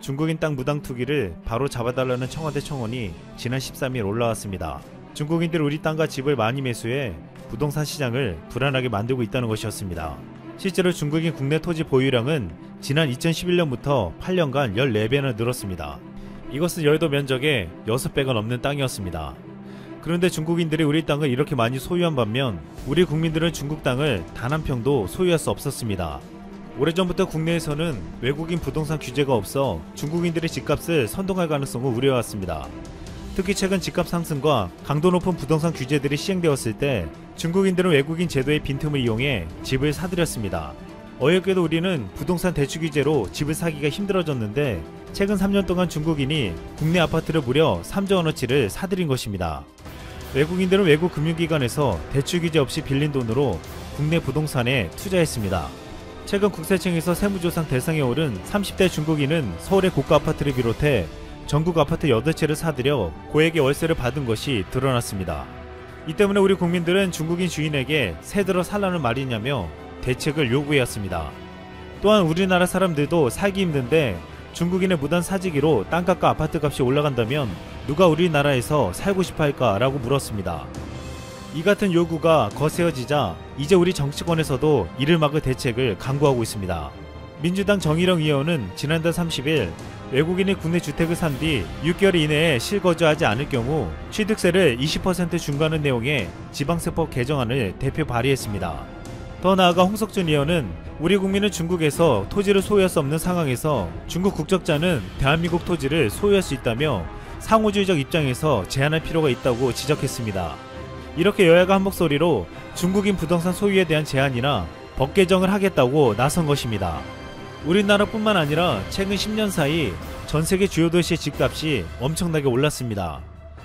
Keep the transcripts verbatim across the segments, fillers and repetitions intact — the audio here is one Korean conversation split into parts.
중국인 땅 무당 투기를 바로 잡아달라는 청와대 청원이 지난 십삼 일 올라왔습니다. 중국인들이 우리 땅과 집을 많이 매수해 부동산 시장을 불안하게 만들고 있다는 것이었습니다. 실제로 중국인 국내 토지 보유량은 지난 이천십일 년부터 팔 년간 열네 배나 늘었습니다. 이것은 여의도 면적의 여섯 배가 넘는 땅이었습니다. 그런데 중국인들이 우리 땅을 이렇게 많이 소유한 반면 우리 국민들은 중국 땅을 단 한 평도 소유할 수 없었습니다. 오래전부터 국내에서는 외국인 부동산 규제가 없어 중국인들의 집값을 선동할 가능성을 우려해왔습니다. 특히 최근 집값 상승과 강도 높은 부동산 규제들이 시행되었을 때 중국인들은 외국인 제도의 빈틈을 이용해 집을 사들였습니다. 어이없게도 우리는 부동산 대출 규제로 집을 사기가 힘들어졌는데 최근 삼 년 동안 중국인이 국내 아파트를 무려 삼조 원어치를 사들인 것입니다. 외국인들은 외국 금융기관에서 대출 규제 없이 빌린 돈으로 국내 부동산에 투자했습니다. 최근 국세청에서 세무조사 대상에 오른 삼십 대 중국인은 서울의 고가 아파트를 비롯해 전국 아파트 여덟 채를 사들여 고액의 월세를 받은 것이 드러났습니다. 이 때문에 우리 국민들은 중국인 주인에게 새 들어 살라는 말이냐며 대책을 요구해왔습니다. 또한 우리나라 사람들도 살기 힘든데 중국인의 무단 사재기로 땅값과 아파트값이 올라간다면 누가 우리나라에서 살고 싶어 할까 라고 물었습니다. 이 같은 요구가 거세어지자 이제 우리 정치권에서도 이를 막을 대책을 강구하고 있습니다. 민주당 정일영 의원은 지난달 삼십 일 외국인이 국내 주택을 산 뒤 육 개월 이내에 실거주하지 않을 경우 취득세를 이십 퍼센트 중과하는 내용의 지방세법 개정안을 대표 발의했습니다. 더 나아가 홍석준 의원은 우리 국민은 중국에서 토지를 소유할 수 없는 상황에서 중국 국적자는 대한민국 토지를 소유할 수 있다며 상호주의적 입장에서 제한할 필요가 있다고 지적했습니다. 이렇게 여야가 한 목소리로 중국인 부동산 소유에 대한 제한이나 법 개정을 하겠다고 나선 것입니다. 우리나라뿐만 아니라 최근 십 년 사이 전세계 주요 도시의 집값이 엄청나게 올랐습니다.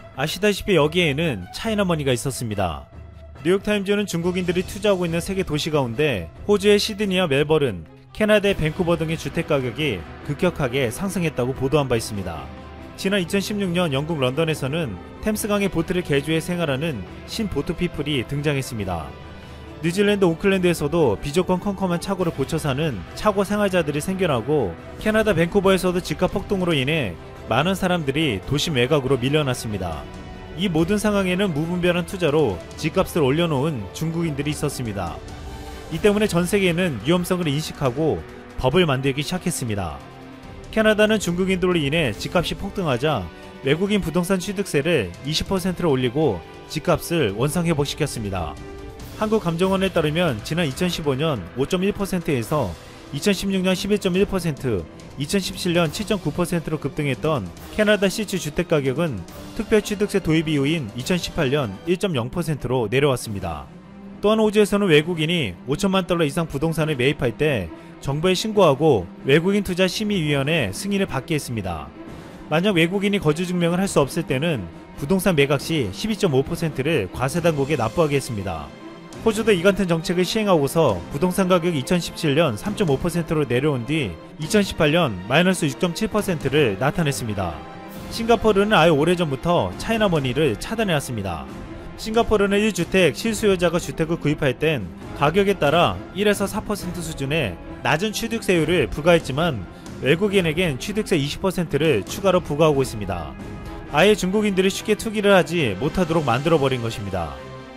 아시다시피 여기에는 차이나머니가 있었습니다. 뉴욕타임즈는 중국인들이 투자하고 있는 세계 도시 가운데 호주의 시드니와 멜버른, 캐나다의 밴쿠버 등의 주택가격이 급격하게 상승했다고 보도한 바 있습니다. 지난 이천십육 년 영국 런던에서는 템스강의 보트를 개조해 생활하는 신보트피플이 등장했습니다. 뉴질랜드 오클랜드에서도 비조건 컴컴한 차고를 고쳐 사는 차고 생활자들이 생겨나고 캐나다 밴쿠버에서도 집값 폭등으로 인해 많은 사람들이 도심 외곽으로 밀려났습니다. 이 모든 상황에는 무분별한 투자로 집값을 올려놓은 중국인들이 있었습니다. 이 때문에 전 세계는 위험성을 인식하고 법을 만들기 시작했습니다. 캐나다는 중국인들로 인해 집값이 폭등하자 외국인 부동산 취득세를 이십 퍼센트로 올리고 집값을 원상회복시켰습니다. 한국감정원에 따르면 지난 이천십오 년 오 점 일 퍼센트에서 이천십육 년 십일 점 일 퍼센트, 이천십칠 년 칠 점 구 퍼센트로 급등했던 캐나다 시추 주택가격은 특별취득세 도입 이후인 이천십팔 년 일 점 영 퍼센트로 내려왔습니다. 또한 호주에서는 외국인이 오천만 달러 이상 부동산을 매입할 때 정부에 신고하고 외국인 투자 심의위원회 승인을 받게 했습니다. 만약 외국인이 거주 증명을 할 수 없을 때는 부동산 매각 시 십이 점 오 퍼센트를 과세당국에 납부하게 했습니다. 호주도 이 같은 정책을 시행하고서 부동산 가격이 이천십칠 년 삼 점 오 퍼센트로 내려온 뒤 이천십팔 년 마이너스 육 점 칠 퍼센트를 나타냈습니다. 싱가포르는 아예 오래전부터 차이나머니를 차단해왔습니다. 싱가포르는 일 주택 실수요자가 주택을 구입할 땐 가격에 따라 일에서 사 퍼센트 수준의 낮은 취득세율을 부과했지만 외국인에겐 취득세 이십 퍼센트를 추가로 부과하고 있습니다. 아예 중국인들이 쉽게 투기를 하지 못하도록 만들어버린 것입니다.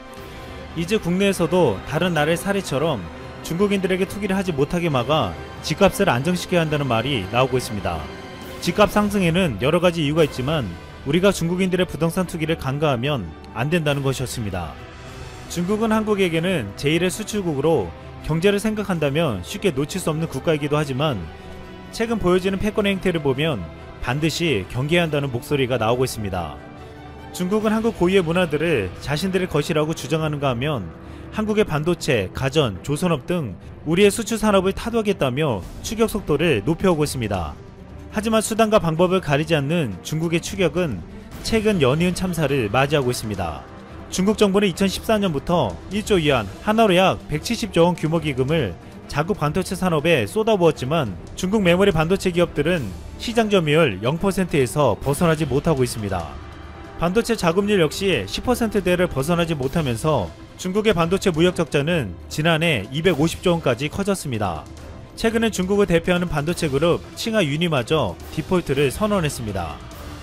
이제 국내에서도 다른 나라의 사례처럼 중국인들에게 투기를 하지 못하게 막아 집값을 안정시켜야 한다는 말이 나오고 있습니다. 집값 상승에는 여러가지 이유가 있지만 우리가 중국인들의 부동산 투기를 간과하면 안된다는 것이었습니다. 중국은 한국에게는 제일의 수출국으로 경제를 생각한다면 쉽게 놓칠 수 없는 국가이기도 하지만 최근 보여지는 패권 행태를 보면 반드시 경계해야 한다는 목소리가 나오고 있습니다. 중국은 한국 고유의 문화들을 자신들의 것이라고 주장하는가 하면 한국의 반도체, 가전, 조선업 등 우리의 수출 산업을 타도하겠다며 추격 속도를 높여오고 있습니다. 하지만 수단과 방법을 가리지 않는 중국의 추격은 최근 연이은 참사를 맞이하고 있습니다. 중국 정부는 이천십사 년부터 일조 위안, 하나로 약 백칠십조 원 규모 기금을 자국 반도체 산업에 쏟아부었지만 중국 메모리 반도체 기업들은 시장 점유율 영 퍼센트에서 벗어나지 못하고 있습니다. 반도체 자금률 역시 십 퍼센트대를 벗어나지 못하면서 중국의 반도체 무역 적자는 지난해 이백오십조 원까지 커졌습니다. 최근엔 중국을 대표하는 반도체 그룹 칭화윤이마저 디폴트를 선언했습니다.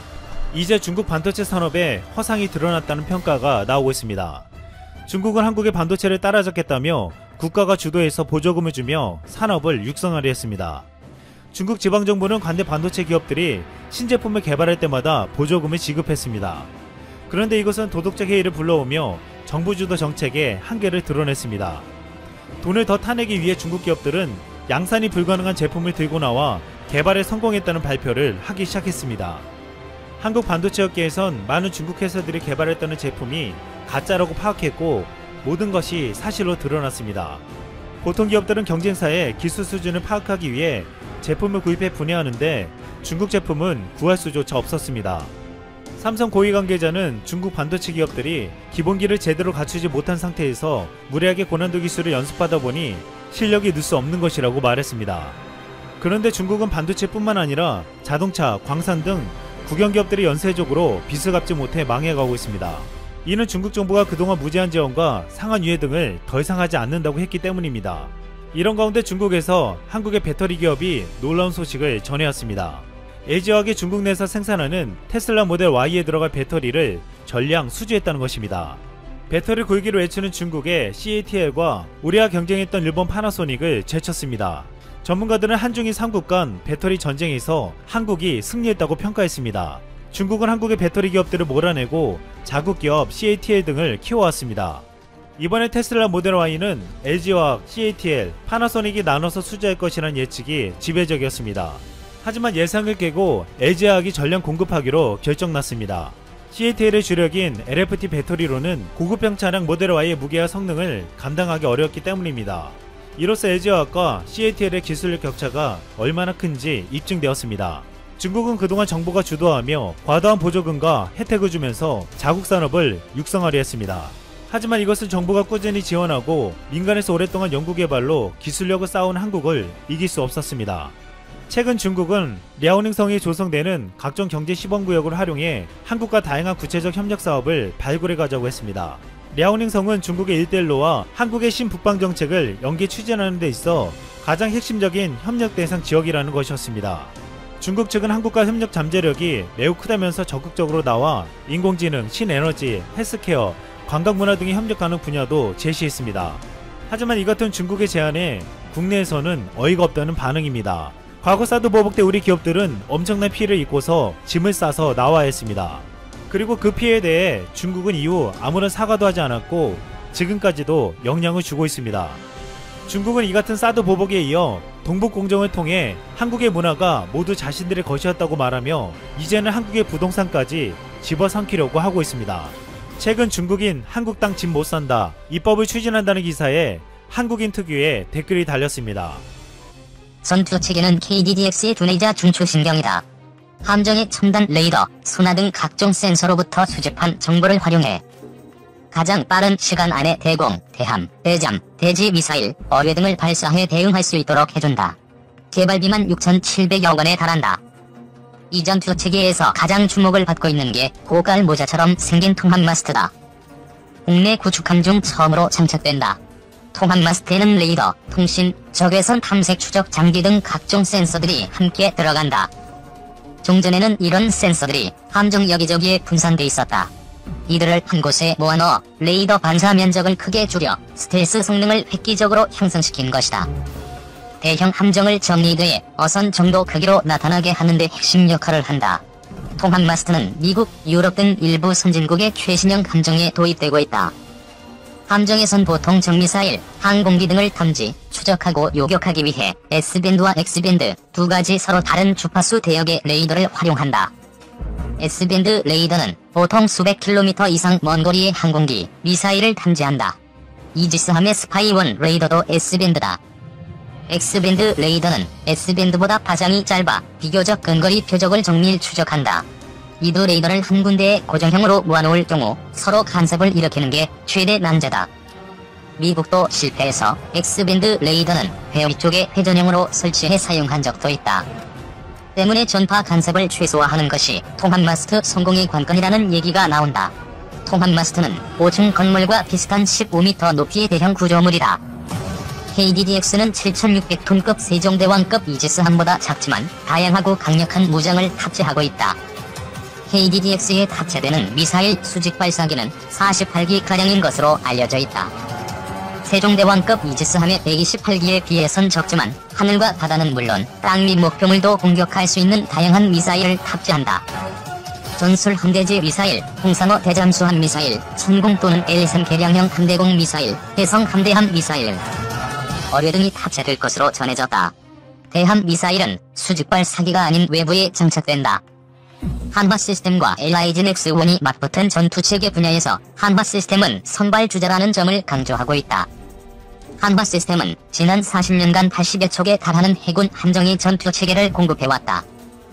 이제 중국 반도체 산업에 허상이 드러났다는 평가가 나오고 있습니다. 중국은 한국의 반도체를 따라잡겠다며 국가가 주도해서 보조금을 주며 산업을 육성하려 했습니다. 중국 지방정부는 관내 반도체 기업들이 신제품을 개발할 때마다 보조금을 지급했습니다. 그런데 이것은 도덕적 해이를 불러오며 정부 주도 정책의 한계를 드러냈습니다. 돈을 더 타내기 위해 중국 기업들은 양산이 불가능한 제품을 들고 나와 개발에 성공했다는 발표를 하기 시작했습니다. 한국 반도체업계에선 많은 중국 회사들이 개발했다는 제품이 가짜라고 파악했고 모든 것이 사실로 드러났습니다. 보통 기업들은 경쟁사의 기술 수준을 파악하기 위해 제품을 구입해 분해하는데 중국 제품은 구할 수조차 없었습니다. 삼성 고위 관계자는 중국 반도체 기업들이 기본기를 제대로 갖추지 못한 상태에서 무리하게 고난도 기술을 연습하다 보니 실력이 늘 수 없는 것이라고 말했습니다. 그런데 중국은 반도체뿐만 아니라 자동차, 광산 등 국영기업들이 연쇄적으로 빚을 갚지 못해 망해가고 있습니다. 이는 중국 정부가 그동안 무제한 지원과 상한 유예 등을 더 이상 하지 않는다고 했기 때문입니다. 이런 가운데 중국에서 한국의 배터리 기업이 놀라운 소식을 전해왔습니다. 엘지화학이 중국 내에서 생산하는 테슬라 모델 Y에 들어갈 배터리를 전량 수주했다는 것입니다. 배터리 굴기를 외치는 중국의 씨에이티엘과 우리와 경쟁했던 일본 파나소닉을 제쳤습니다. 전문가들은 한중일 삼국 간 배터리 전쟁에서 한국이 승리했다고 평가했습니다. 중국은 한국의 배터리 기업들을 몰아내고 자국 기업 씨에이티엘 등을 키워왔습니다. 이번에 테슬라 모델 Y는 엘지화학, 씨에이티엘, 파나소닉이 나눠서 수주할 것이라는 예측이 지배적이었습니다. 하지만 예상을 깨고 엘지화학이 전량 공급하기로 결정났습니다. 씨에이티엘의 주력인 엘에프티 배터리로는 고급형 차량 모델 Y의 무게와 성능을 감당하기 어려웠기 때문입니다. 이로써 엘지화학과 씨에이티엘의 기술력 격차가 얼마나 큰지 입증되었습니다. 중국은 그동안 정부가 주도하며 과도한 보조금과 혜택을 주면서 자국 산업을 육성하려 했습니다. 하지만 이것을 정부가 꾸준히 지원하고 민간에서 오랫동안 연구개발로 기술력을 쌓아온 한국을 이길 수 없었습니다. 최근 중국은 랴오닝성이 조성되는 각종 경제 시범구역을 활용해 한국과 다양한 구체적 협력 사업을 발굴해 가자고 했습니다. 랴오닝성은 중국의 일대일로와 한국의 신북방 정책을 연계 추진하는 데 있어 가장 핵심적인 협력 대상 지역이라는 것이었습니다. 중국 측은 한국과 협력 잠재력이 매우 크다면서 적극적으로 나와 인공지능, 신에너지, 헬스케어, 관광문화 등의 협력 가능 분야도 제시했습니다. 하지만 이 같은 중국의 제안에 국내에서는 어이가 없다는 반응입니다. 과거 사드 보복 때 우리 기업들은 엄청난 피해를 입고서 짐을 싸서 나와야 했습니다. 그리고 그 피해에 대해 중국은 이후 아무런 사과도 하지 않았고 지금까지도 영향을 주고 있습니다. 중국은 이 같은 사드 보복에 이어 동북공정을 통해 한국의 문화가 모두 자신들의 것이었다고 말하며 이제는 한국의 부동산까지 집어삼키려고 하고 있습니다. 최근 중국인 한국 땅 집 못산다 입법을 추진한다는 기사에 한국인 특유의 댓글이 달렸습니다. 전투 체계는 케이디디엑스의 두뇌이자 중추신경이다. 함정의 첨단 레이더, 소나 등 각종 센서로부터 수집한 정보를 활용해 가장 빠른 시간 안에 대공, 대함, 대잠, 대지 미사일, 어뢰 등을 발사해 대응할 수 있도록 해준다. 개발비만 육천칠백억 원에 달한다. 이 전투 체계에서 가장 주목을 받고 있는 게 고깔 모자처럼 생긴 통합 마스트다. 국내 구축함 중 처음으로 장착된다. 통합 마스트에는 레이더, 통신, 적외선 탐색 추적 장비 등 각종 센서들이 함께 들어간다. 종전에는 이런 센서들이 함정 여기저기에 분산돼 있었다. 이들을 한 곳에 모아넣어 레이더 반사 면적을 크게 줄여 스텔스 성능을 획기적으로 형성시킨 것이다. 대형 함정을 정리돼 어선 정도 크기로 나타나게 하는 데 핵심 역할을 한다. 통합 마스트는 미국, 유럽 등 일부 선진국의 최신형 함정에 도입되고 있다. 함정에선 보통 정미사일, 항공기 등을 탐지, 추적하고 요격하기 위해 S밴드와 X밴드 두 가지 서로 다른 주파수 대역의 레이더를 활용한다. S밴드 레이더는 보통 수백 킬로미터 이상 먼 거리의 항공기, 미사일을 탐지한다. 이지스함의 스파이원 레이더도 S밴드다. X밴드 레이더는 S밴드보다 파장이 짧아 비교적 근거리 표적을 정밀 추적한다. 이 두 레이더를 한 군데에 고정형으로 모아놓을 경우 서로 간섭을 일으키는 게 최대 난제다. 미국도 실패해서 X밴드 레이더는 배 위쪽에 회전형으로 설치해 사용한 적도 있다. 때문에 전파 간섭을 최소화하는 것이 통합 마스트 성공의 관건이라는 얘기가 나온다. 통합 마스트는 오 층 건물과 비슷한 십오 미터 높이의 대형 구조물이다. 케이디디엑스는 칠천육백 톤급 세종대왕급 이지스함보다 작지만 다양하고 강력한 무장을 탑재하고 있다. 케이디디엑스에 탑재되는 미사일 수직 발사기는 사십팔 기가량인 것으로 알려져 있다. 세종대왕급 이지스함의 백이십팔 기에 비해선 적지만 하늘과 바다는 물론 땅 및 목표물도 공격할 수 있는 다양한 미사일을 탑재한다. 전술 함대지 미사일, 홍상어 대잠수함 미사일, 천공 또는 엘 삼 개량형 함대공 미사일, 해성 함대함 미사일, 어뢰 등이 탑재될 것으로 전해졌다. 대함 미사일은 수직발 사기가 아닌 외부에 장착된다. 한화 시스템과 엘아이지 넥스원이 맞붙은 전투체계 분야에서 한화 시스템은 선발주자라는 점을 강조하고 있다. 한화 시스템은 지난 사십 년간 팔십여 척에 달하는 해군 함정의 전투체계를 공급해왔다.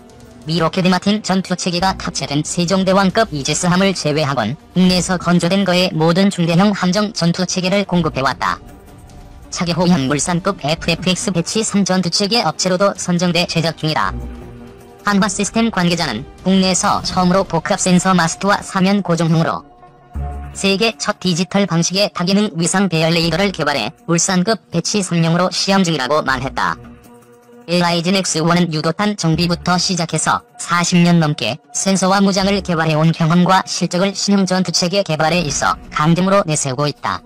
미 로켓 마틴 전투체계가 탑재된 세종대왕급 이지스함을 제외하곤 국내에서 건조된 거의 모든 중대형 함정 전투체계를 공급해왔다. 차기 호양 물산급 에프에프엑스 배치 삼 전투체계 업체로도 선정돼 제작 중이다. 한화 시스템 관계자는 국내에서 처음으로 복합 센서 마스트와 사면 고정형으로 세계 첫 디지털 방식의 다기능 위상 배열 레이더를 개발해 울산급 배치 삼 용으로 시험 중이라고 말했다. 엘아이지 넥스원은 유도탄 정비부터 시작해서 사십 년 넘게 센서와 무장을 개발해온 경험과 실적을 신형 전투체계 개발에 있어 강점으로 내세우고 있다.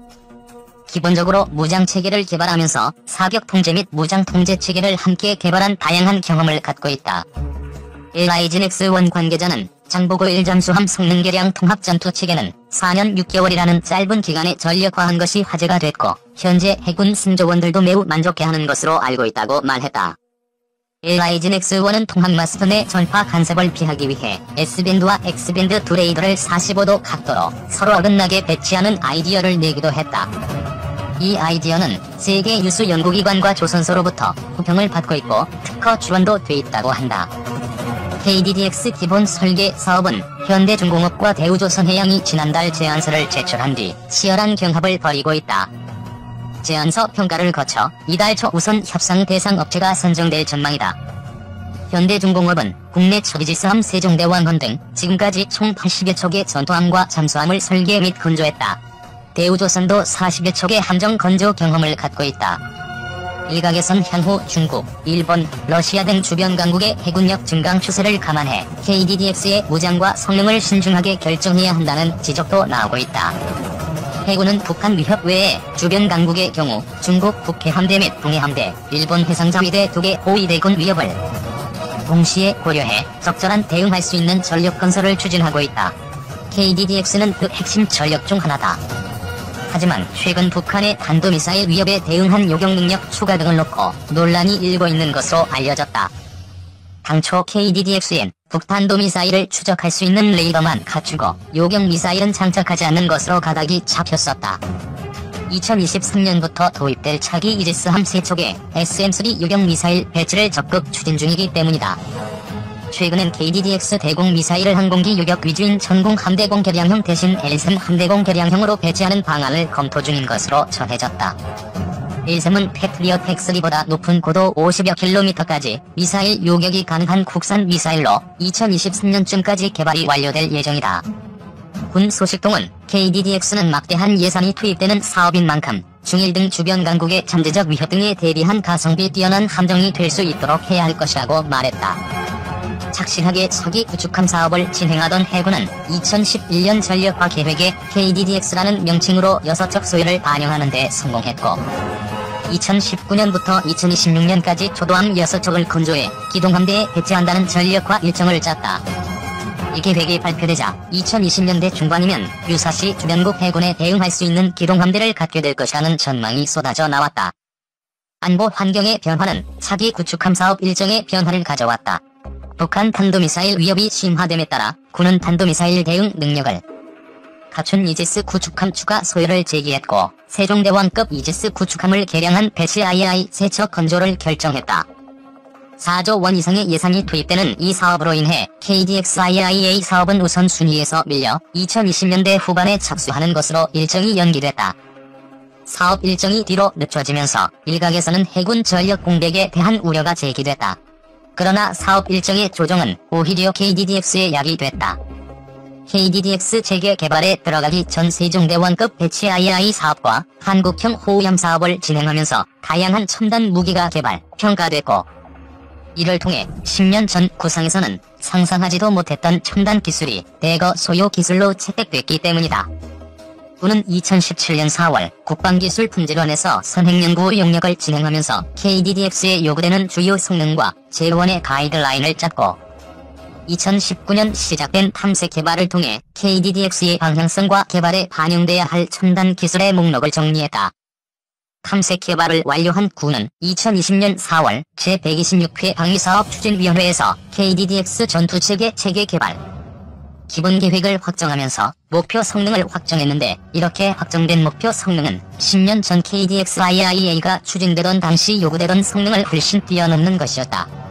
기본적으로 무장체계를 개발하면서 사격 통제 및 무장 통제 체계를 함께 개발한 다양한 경험을 갖고 있다. 엘아이지 넥스원 관계자는 장보고 일 잠수함 성능 개량 통합 전투체계는 사 년 육 개월이라는 짧은 기간에 전력화한 것이 화제가 됐고 현재 해군 승조원들도 매우 만족해하는 것으로 알고 있다고 말했다. 엘아이지 넥스원은 통합 마스터 내 전파 간섭을 피하기 위해 S밴드와 X밴드 두 레이더를 사십오 도 각도로 서로 어긋나게 배치하는 아이디어를 내기도 했다. 이 아이디어는 세계 유수 연구기관과 조선소로부터 호평을 받고 있고 특허 지원도 돼 있다고 한다. 케이디디엑스 기본 설계 사업은 현대중공업과 대우조선해양이 지난달 제안서를 제출한 뒤 치열한 경합을 벌이고 있다. 제안서 평가를 거쳐 이달 초 우선 협상 대상 업체가 선정될 전망이다. 현대중공업은 국내 초이지스함 세종대왕건 등 지금까지 총 팔십여 척의 전투함과 잠수함을 설계 및 건조했다. 대우조선도 사십여 척의 함정 건조 경험을 갖고 있다. 일각에선 향후 중국, 일본, 러시아 등 주변 강국의 해군력 증강 추세를 감안해 케이디디엑스의 무장과 성능을 신중하게 결정해야 한다는 지적도 나오고 있다. 해군은 북한 위협 외에 주변 강국의 경우 중국 북해함대 및 동해함대, 일본 해상자위대 두 개 호위대군 위협을 동시에 고려해 적절한 대응할 수 있는 전력 건설을 추진하고 있다. 케이디디엑스는 그 핵심 전력 중 하나다. 하지만 최근 북한의 탄도미사일 위협에 대응한 요격 능력 추가 등을 놓고 논란이 일고 있는 것으로 알려졌다. 당초 케이디디엑스엔 북탄도미사일을 추적할 수 있는 레이더만 갖추고 요격 미사일은 장착하지 않는 것으로 가닥이 잡혔었다. 이천이십삼 년부터 도입될 차기 이지스함 세 척에 에스엠 쓰리 요격 미사일 배치를 적극 추진 중이기 때문이다. 최근엔 케이디디엑스 대공 미사일을 항공기 요격 위주인 천공 함대공 개량형 대신 엘 삼 함대공 개량형으로 배치하는 방안을 검토 중인 것으로 전해졌다. 엘 삼은 패트리엇 엑스리보다 높은 고도 오십여 킬로미터까지 미사일 요격이 가능한 국산 미사일로 이천이십삼 년쯤까지 개발이 완료될 예정이다. 군 소식통은 케이디디엑스는 막대한 예산이 투입되는 사업인 만큼 중일 등 주변 강국의 잠재적 위협 등에 대비한 가성비 뛰어난 함정이 될 수 있도록 해야 할 것이라고 말했다. 착실하게 차기 구축함 사업을 진행하던 해군은 이천십일 년 전력화 계획에 케이디디엑스라는 명칭으로 여섯 척 소유를 반영하는 데 성공했고 이천십구 년부터 이천이십육 년까지 초도함 여섯 척을 건조해 기동함대에 배치한다는 전력화 일정을 짰다. 이 계획이 발표되자 이천이십 년대 중반이면 유사시 주변국 해군에 대응할 수 있는 기동함대를 갖게 될 것이라는 전망이 쏟아져 나왔다. 안보 환경의 변화는 차기 구축함 사업 일정의 변화를 가져왔다. 북한 탄도미사일 위협이 심화됨에 따라 군은 탄도미사일 대응 능력을 갖춘 이지스 구축함 추가 소요를 제기했고 세종대왕급 이지스 구축함을 개량한 배치 아이아이 세 척 건조를 결정했다. 사조 원 이상의 예산이 투입되는 이 사업으로 인해 케이디엑스 아이아이에이 사업은 우선순위에서 밀려 이천이십 년대 후반에 착수하는 것으로 일정이 연기됐다. 사업 일정이 뒤로 늦춰지면서 일각에서는 해군 전력 공백에 대한 우려가 제기됐다. 그러나 사업 일정의 조정은 오히려 케이디디엑스에 약이 됐다. 케이디디엑스 체계 개발에 들어가기 전 세종대왕급 배치 아이아이 사업과 한국형 호위함 사업을 진행하면서 다양한 첨단 무기가 개발, 평가됐고 이를 통해 십 년 전 구상에서는 상상하지도 못했던 첨단 기술이 대거 소요 기술로 채택됐기 때문이다. 군은 이천십칠 년 사월 국방기술품질원에서 선행연구 용역을 진행하면서 케이디디엑스에 요구되는 주요 성능과 제로원의 가이드라인을 짰고 이천십구 년 시작된 탐색 개발을 통해 케이디디엑스의 방향성과 개발에 반영돼야 할 첨단 기술의 목록을 정리했다. 탐색 개발을 완료한 군은 이천이십 년 사월 제백이십육 회 방위사업추진위원회에서 케이디디엑스 전투체계 체계 개발 기본 계획을 확정하면서 목표 성능을 확정했는데 이렇게 확정된 목표 성능은 십 년 전 케이디엑스 아이아이에이가 추진되던 당시 요구되던 성능을 훨씬 뛰어넘는 것이었다.